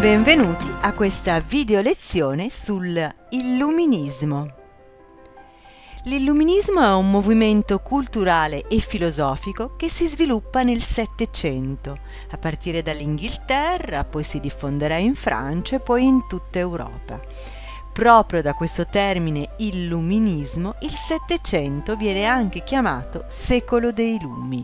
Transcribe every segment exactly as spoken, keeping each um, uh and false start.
Benvenuti a questa video lezione sull'Illuminismo. L'Illuminismo è un movimento culturale e filosofico che si sviluppa nel Settecento, a partire dall'Inghilterra, poi si diffonderà in Francia e poi in tutta Europa. Proprio da questo termine Illuminismo, il Settecento viene anche chiamato Secolo dei Lumi.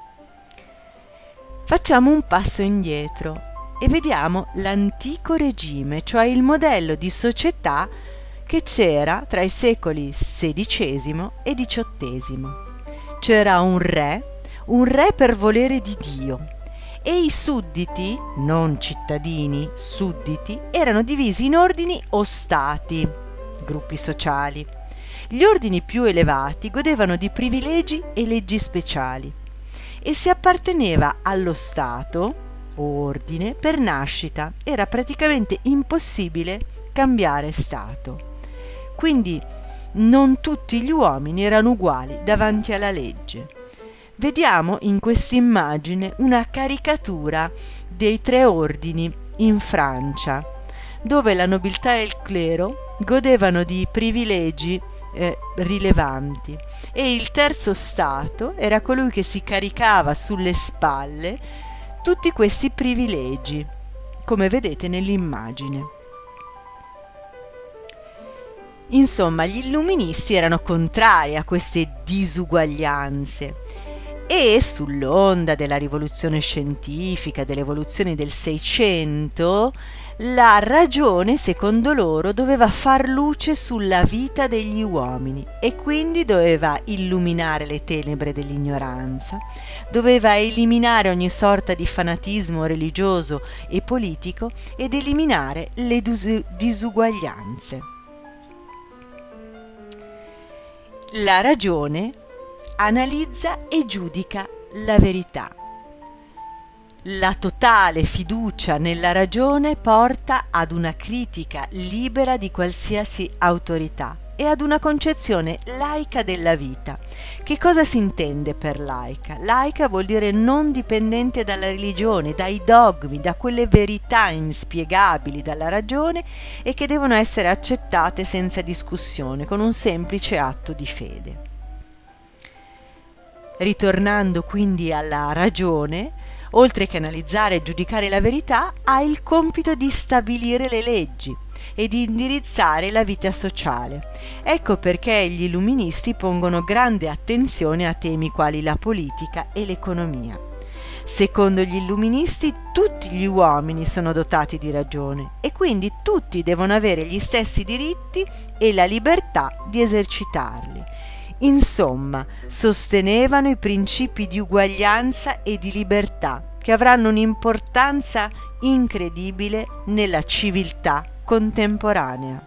Facciamo un passo indietro e vediamo l'antico regime, cioè il modello di società che c'era tra i secoli sedicesimo e diciottesimo. C'era un re, un re per volere di Dio, e i sudditi, non cittadini, sudditi, erano divisi in ordini o stati, gruppi sociali. Gli ordini più elevati godevano di privilegi e leggi speciali e si apparteneva allo Stato ordine per nascita. Era praticamente impossibile cambiare stato. Quindi non tutti gli uomini erano uguali davanti alla legge. Vediamo in quest'immagine una caricatura dei tre ordini in Francia, dove la nobiltà e il clero godevano di privilegi eh, rilevanti e il terzo stato era colui che si caricava sulle spalle tutti questi privilegi, come vedete nell'immagine. Insomma, gli illuministi erano contrari a queste disuguaglianze e sull'onda della rivoluzione scientifica, delle evoluzioni del Seicento, la ragione, secondo loro, doveva far luce sulla vita degli uomini e quindi doveva illuminare le tenebre dell'ignoranza, doveva eliminare ogni sorta di fanatismo religioso e politico ed eliminare le dus- disuguaglianze. La ragione analizza e giudica la verità. La totale fiducia nella ragione porta ad una critica libera di qualsiasi autorità e ad una concezione laica della vita. Che cosa si intende per laica? Laica vuol dire non dipendente dalla religione, dai dogmi, da quelle verità inspiegabili dalla ragione e che devono essere accettate senza discussione, con un semplice atto di fede. Ritornando quindi alla ragione, oltre che analizzare e giudicare la verità, ha il compito di stabilire le leggi e di indirizzare la vita sociale. Ecco perché gli illuministi pongono grande attenzione a temi quali la politica e l'economia. Secondo gli illuministi, tutti gli uomini sono dotati di ragione e quindi tutti devono avere gli stessi diritti e la libertà di esercitarli. Insomma, sostenevano i principi di uguaglianza e di libertà che avranno un'importanza incredibile nella civiltà contemporanea.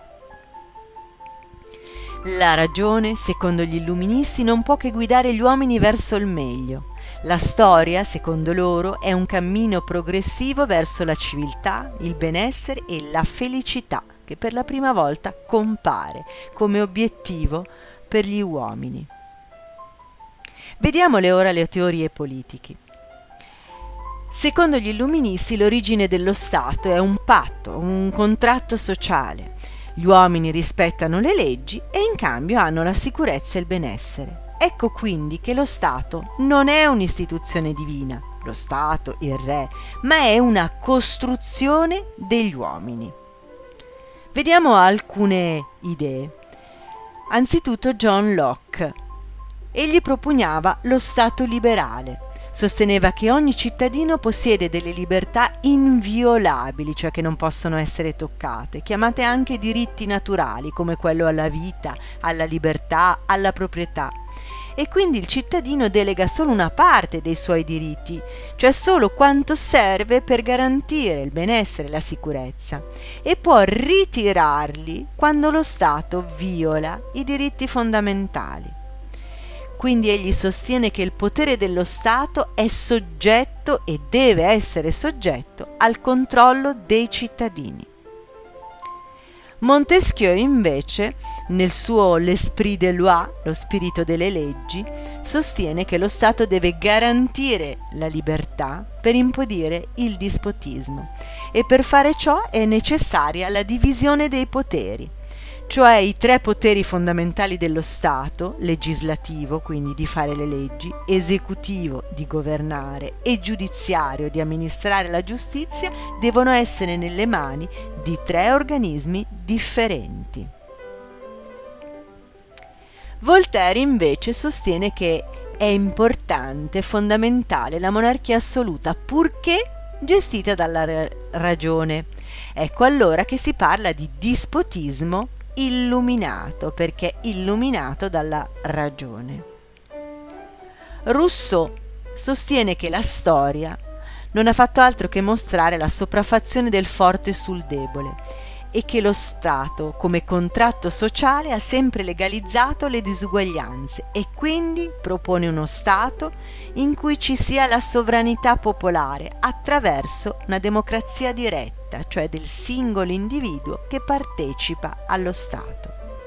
La ragione, secondo gli illuministi, non può che guidare gli uomini verso il meglio. La storia, secondo loro, è un cammino progressivo verso la civiltà, il benessere e la felicità, che per la prima volta compare come obiettivo per gli uomini. Vediamole ora le teorie politiche. Secondo gli illuministi l'origine dello Stato è un patto, un contratto sociale. Gli uomini rispettano le leggi e in cambio hanno la sicurezza e il benessere. Ecco quindi che lo Stato non è un'istituzione divina, lo Stato, il re, ma è una costruzione degli uomini. Vediamo alcune idee. Anzitutto John Locke. Egli propugnava lo Stato liberale. Sosteneva che ogni cittadino possiede delle libertà inviolabili, cioè che non possono essere toccate, chiamate anche diritti naturali, come quello alla vita, alla libertà, alla proprietà. E quindi il cittadino delega solo una parte dei suoi diritti, cioè solo quanto serve per garantire il benessere e la sicurezza, e può ritirarli quando lo Stato viola i diritti fondamentali. Quindi egli sostiene che il potere dello Stato è soggetto e deve essere soggetto al controllo dei cittadini. Montesquieu invece, nel suo L'Esprit des lois, lo spirito delle leggi, sostiene che lo Stato deve garantire la libertà per impedire il dispotismo e per fare ciò è necessaria la divisione dei poteri, cioè i tre poteri fondamentali dello Stato, legislativo, quindi di fare le leggi, esecutivo, di governare, e giudiziario, di amministrare la giustizia, devono essere nelle mani di tre organismi differenti. Voltaire invece sostiene che è importante, fondamentale la monarchia assoluta, purché gestita dalla ragione. Ecco allora che si parla di dispotismo illuminato, perché illuminato dalla ragione. Rousseau sostiene che la storia non ha fatto altro che mostrare la sopraffazione del forte sul debole e che lo Stato, come contratto sociale, ha sempre legalizzato le disuguaglianze e quindi propone uno Stato in cui ci sia la sovranità popolare attraverso una democrazia diretta, cioè del singolo individuo che partecipa allo Stato.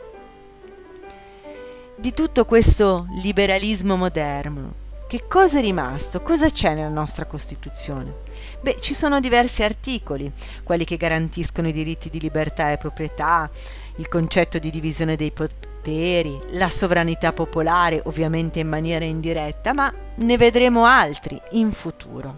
Di tutto questo liberalismo moderno, che cosa è rimasto? Cosa c'è nella nostra Costituzione? Beh, ci sono diversi articoli, quelli che garantiscono i diritti di libertà e proprietà, il concetto di divisione dei poteri, la sovranità popolare, ovviamente in maniera indiretta, ma ne vedremo altri in futuro.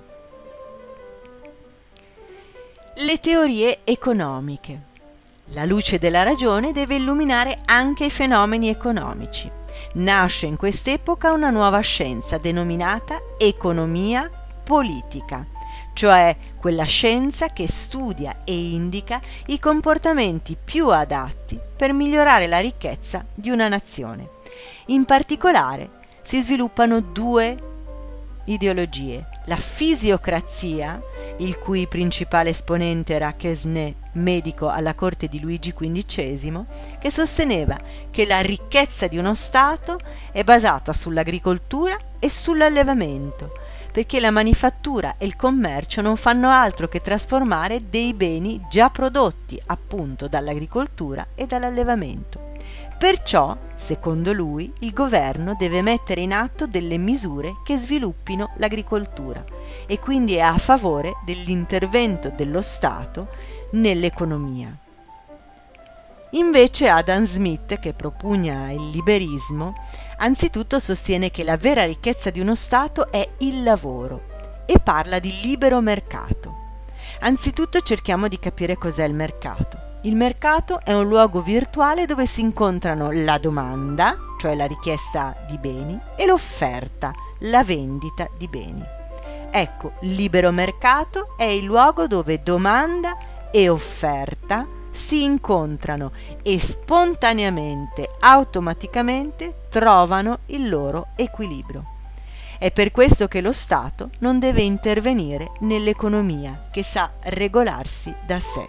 Le teorie economiche. La luce della ragione deve illuminare anche i fenomeni economici. Nasce in quest'epoca una nuova scienza denominata economia politica, cioè quella scienza che studia e indica i comportamenti più adatti per migliorare la ricchezza di una nazione. In particolare si sviluppano due ideologie: la fisiocrazia, il cui principale esponente era Quesnay, medico alla corte di Luigi quindicesimo, che sosteneva che la ricchezza di uno Stato è basata sull'agricoltura e sull'allevamento, perché la manifattura e il commercio non fanno altro che trasformare dei beni già prodotti appunto dall'agricoltura e dall'allevamento. Perciò, secondo lui, il governo deve mettere in atto delle misure che sviluppino l'agricoltura e quindi è a favore dell'intervento dello Stato nell'economia. Invece Adam Smith, che propugna il liberismo, anzitutto sostiene che la vera ricchezza di uno Stato è il lavoro e parla di libero mercato. Anzitutto cerchiamo di capire cos'è il mercato. Il mercato è un luogo virtuale dove si incontrano la domanda, cioè la richiesta di beni, e l'offerta, la vendita di beni. Ecco, libero mercato è il luogo dove domanda e offerta si incontrano e spontaneamente, automaticamente trovano il loro equilibrio. È per questo che lo Stato non deve intervenire nell'economia, che sa regolarsi da sé.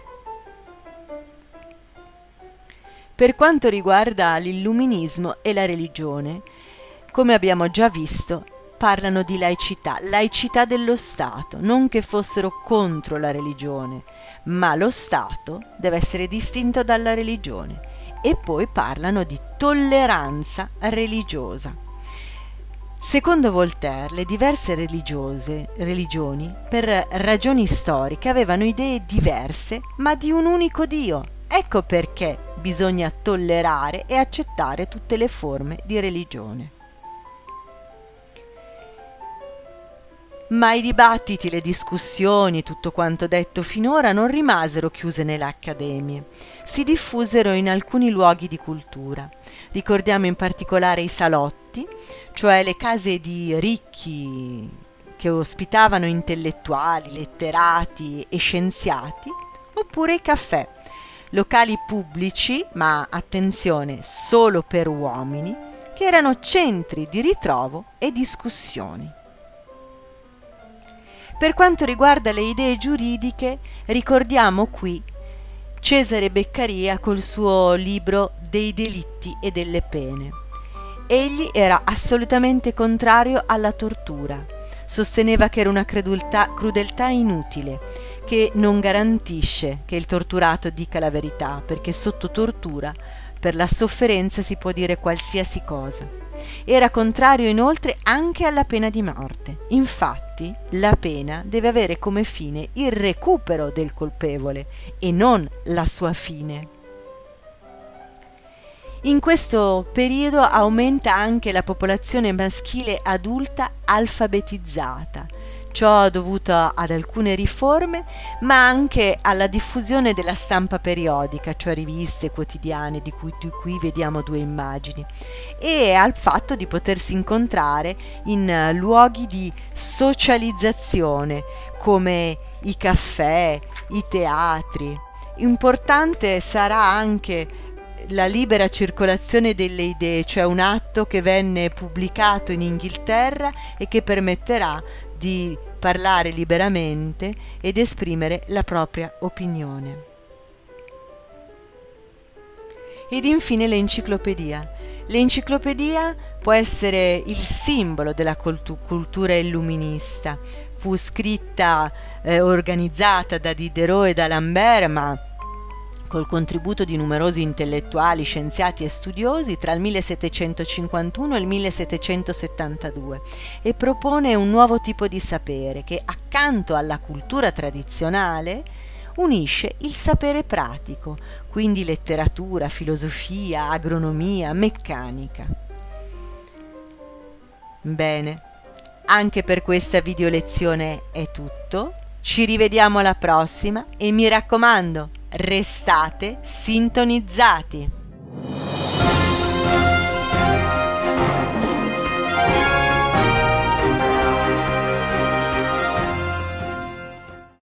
Per quanto riguarda l'illuminismo e la religione, come abbiamo già visto, parlano di laicità, laicità dello Stato, non che fossero contro la religione, ma lo Stato deve essere distinto dalla religione, e poi parlano di tolleranza religiosa. Secondo Voltaire, le diverse religiose, religioni, per ragioni storiche, avevano idee diverse, ma di un unico Dio. Ecco perché bisogna tollerare e accettare tutte le forme di religione. Ma i dibattiti, le discussioni, tutto quanto detto finora non rimasero chiuse nelle accademie, si diffusero in alcuni luoghi di cultura. Ricordiamo in particolare i salotti, cioè le case di ricchi che ospitavano intellettuali, letterati e scienziati, oppure i caffè, locali pubblici, ma attenzione, solo per uomini, che erano centri di ritrovo e discussioni. Per quanto riguarda le idee giuridiche, ricordiamo qui Cesare Beccaria col suo libro Dei delitti e delle pene. Egli era assolutamente contrario alla tortura. Sosteneva che era una crudeltà, crudeltà inutile, che non garantisce che il torturato dica la verità, perché sotto tortura, per la sofferenza, si può dire qualsiasi cosa. Era contrario inoltre anche alla pena di morte. Infatti, la pena deve avere come fine il recupero del colpevole e non la sua fine. In questo periodo aumenta anche la popolazione maschile adulta alfabetizzata, ciò dovuto ad alcune riforme, ma anche alla diffusione della stampa periodica, cioè riviste quotidiane di cui qui vediamo due immagini, e al fatto di potersi incontrare in luoghi di socializzazione come i caffè, i teatri. Importante sarà anche la libera circolazione delle idee, cioè un atto che venne pubblicato in Inghilterra e che permetterà di parlare liberamente ed esprimere la propria opinione. Ed infine l'enciclopedia. L'enciclopedia può essere il simbolo della cultu- cultura illuminista. Fu scritta, eh, organizzata da Diderot e da Lambert, ma col contributo di numerosi intellettuali, scienziati e studiosi tra il millesettecentocinquantuno e il millesettecentosettantadue, e propone un nuovo tipo di sapere che, accanto alla cultura tradizionale, unisce il sapere pratico, quindi letteratura, filosofia, agronomia, meccanica. Bene, anche per questa video lezione è tutto. Ci rivediamo alla prossima e mi raccomando, restate sintonizzati!